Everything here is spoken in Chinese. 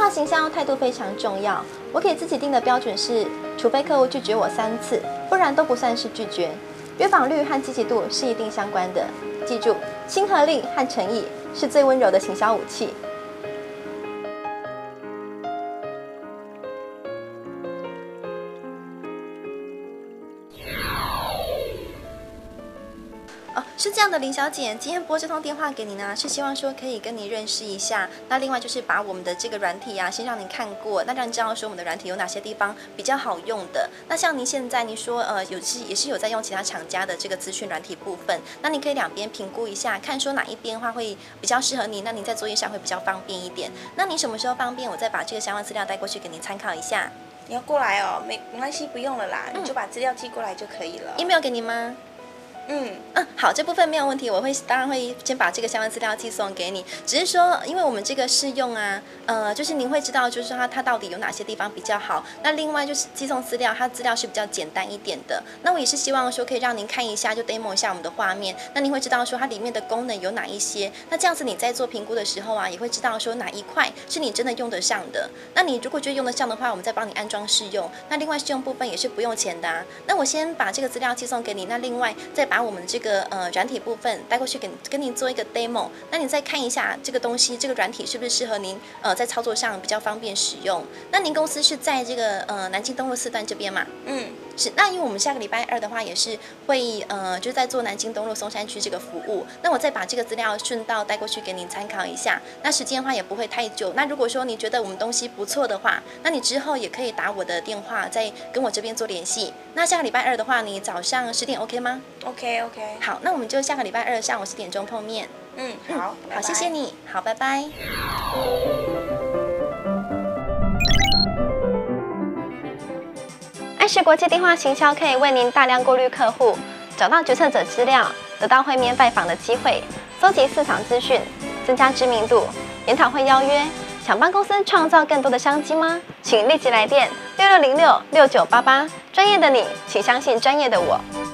话行销态度非常重要，我给自己定的标准是，除非客户拒绝我3次，不然都不算是拒绝。约访率和积极度是一定相关的，记住，亲和力和诚意是最温柔的行销武器。是这样的，林小姐，今天拨这通电话给你呢，是希望说可以跟你认识一下。那另外就是把我们的这个软体啊，先让你看过，那让你知道说我们的软体有哪些地方比较好用的。那像您现在你说也是有在用其他厂家的这个资讯软体部分，那你可以两边评估一下，看说哪一边的话会比较适合你，那您在作业上会比较方便一点。那你什么时候方便，我再把这个相关资料带过去给您参考一下。 你要过来哦，没关系，不用了啦，你就把资料寄过来就可以了。 email 给您吗？好，这部分没有问题，我当然会先把这个相关资料寄送给你。只是说，因为我们这个试用啊，就是您会知道，就是说它到底有哪些地方比较好。那另外就是寄送资料，它资料是比较简单一点的。那我也是希望说可以让您看一下，就 demo 一下我们的画面。那您会知道说它里面的功能有哪一些。那这样子你在做评估的时候啊，也会知道说哪一块是你真的用得上的。那你如果觉得用得上的话，我们再帮你安装试用。那另外试用部分也是不用钱的啊。那我先把这个资料寄送给你，那另外再把我们这个软体部分带过去跟您做一个 demo， 那你再看一下这个东西，这个软体是不是适合您在操作上比较方便使用。那您公司是在这个南京东路4段这边嘛？是。那因为我们下个礼拜2的话也是会就是在做南京东路松山区这个服务，那我再把这个资料顺道带过去给您参考一下。那时间的话也不会太久。那如果说你觉得我们东西不错的话，那你之后也可以打我的电话再跟我这边做联系。那下个礼拜2的话，你早上10点 OK 吗 ？OK。 好，那我们就下个礼拜2上午10点钟碰面。 好， 好，谢谢你，好，拜拜。爱时国际电话行销可以为您大量过滤客户，找到决策者资料，得到会面拜访的机会，搜集市场资讯，增加知名度，研讨会邀约。想帮公司创造更多的商机吗？请立即来电66066988。专业的你，请相信专业的我。